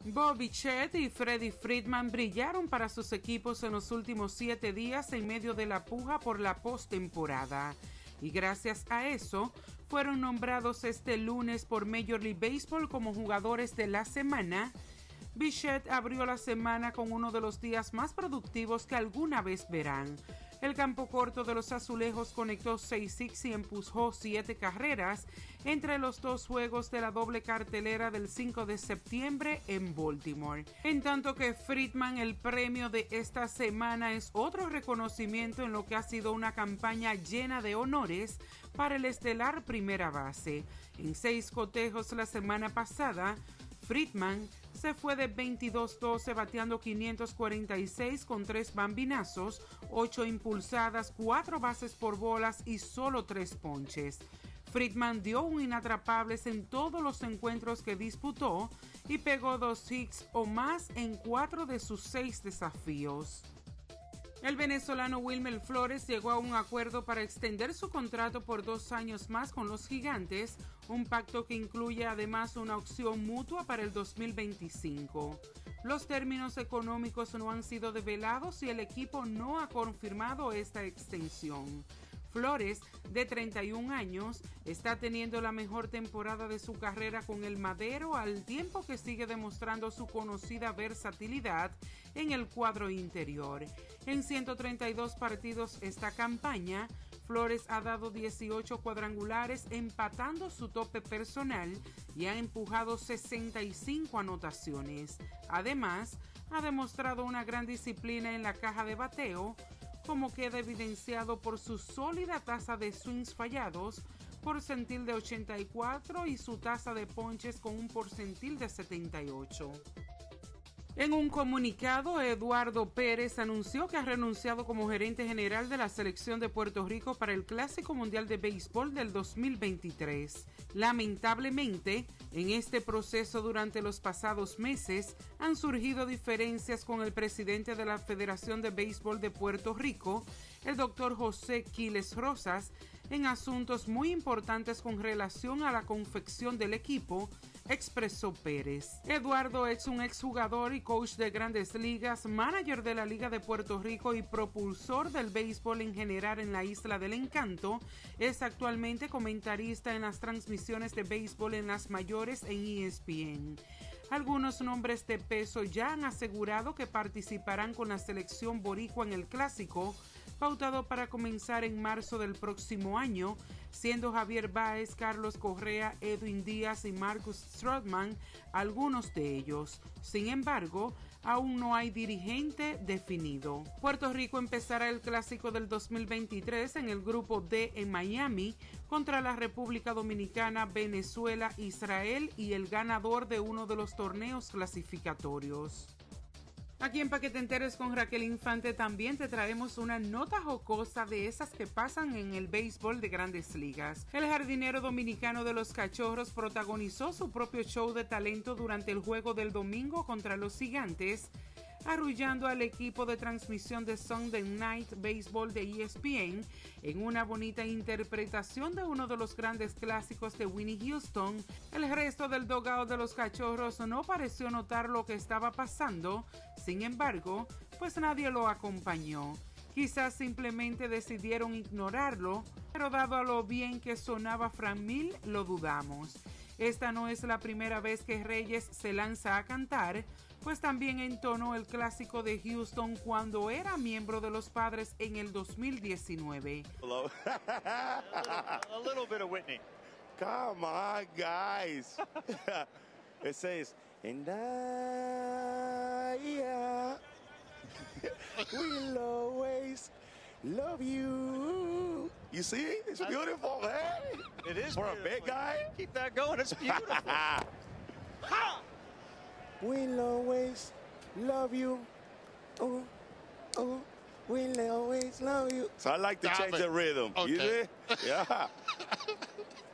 Bo Bichette y Freddie Freeman brillaron para sus equipos en los últimos 7 días en medio de la puja por la postemporada. Y gracias a eso, fueron nombrados este lunes por Major League Baseball como jugadores de la semana. Bichette abrió la semana con uno de los días más productivos que alguna vez verán. El campo corto de los Azulejos conectó 6 hits y empujó 7 carreras entre los 2 juegos de la doble cartelera del 5 de septiembre en Baltimore. En tanto que Freeman, el premio de esta semana es otro reconocimiento en lo que ha sido una campaña llena de honores para el estelar primera base. En 6 cotejos la semana pasada, Freeman se fue de 22-12 bateando 546 con 3 bambinazos, 8 impulsadas, 4 bases por bolas y solo 3 ponches. Freeman dio un inatrapables en todos los encuentros que disputó y pegó 2 hits o más en 4 de sus 6 desafíos. El venezolano Wilmer Flores llegó a un acuerdo para extender su contrato por 2 años más con los Gigantes, un pacto que incluye además una opción mutua para el 2025. Los términos económicos no han sido develados y el equipo no ha confirmado esta extensión. Flores, de 31 años, está teniendo la mejor temporada de su carrera con el Madero al tiempo que sigue demostrando su conocida versatilidad en el cuadro interior. En 132 partidos esta campaña, Flores ha dado 18 cuadrangulares empatando su tope personal y ha empujado 65 anotaciones. Además, ha demostrado una gran disciplina en la caja de bateo, como queda evidenciado por su sólida tasa de swings fallados, porcentil de 84 y su tasa de ponches con un porcentil de 78. En un comunicado, Eduardo Pérez anunció que ha renunciado como gerente general de la selección de Puerto Rico para el Clásico Mundial de Béisbol del 2023. Lamentablemente, en este proceso durante los pasados meses han surgido diferencias con el presidente de la Federación de Béisbol de Puerto Rico, el doctor José Quiles Rosas, en asuntos muy importantes con relación a la confección del equipo, expresó Pérez. Eduardo es un exjugador y coach de Grandes Ligas, manager de la Liga de Puerto Rico y propulsor del béisbol en general en la Isla del Encanto. Es actualmente comentarista en las transmisiones de béisbol en las mayores en ESPN. Algunos nombres de peso ya han asegurado que participarán con la selección boricua en el Clásico, pautado para comenzar en marzo del próximo año, siendo Javier Báez, Carlos Correa, Edwin Díaz y Marcus Stroman algunos de ellos. Sin embargo, aún no hay dirigente definido. Puerto Rico empezará el Clásico del 2023 en el Grupo D en Miami contra la República Dominicana, Venezuela, Israel y el ganador de uno de los torneos clasificatorios. Aquí en Pa' que te enteres con Raquel Infante también te traemos una nota jocosa de esas que pasan en el béisbol de Grandes Ligas. El jardinero dominicano de los Cachorros protagonizó su propio show de talento durante el juego del domingo contra los Gigantes, arrullando al equipo de transmisión de Sunday Night Baseball de ESPN en una bonita interpretación de uno de los grandes clásicos de Whitney Houston. El resto del dugout de los Cachorros no pareció notar lo que estaba pasando, sin embargo, pues nadie lo acompañó. Quizás simplemente decidieron ignorarlo, pero dado a lo bien que sonaba Frank Mill, lo dudamos. Esta no es la primera vez que Reyes se lanza a cantar, pues también entonó el clásico de Houston cuando era miembro de los Padres en el 2019. A little bit of Whitney. Come on, guys. It says, and I will always love you. You see? It's beautiful, man. It is For beautiful. a big guy. Keep that going. It's beautiful. Ha! We'll always love you. Oh, oh, we'll always love you. So I like to Stop change it. the rhythm. Okay. You see? Yeah.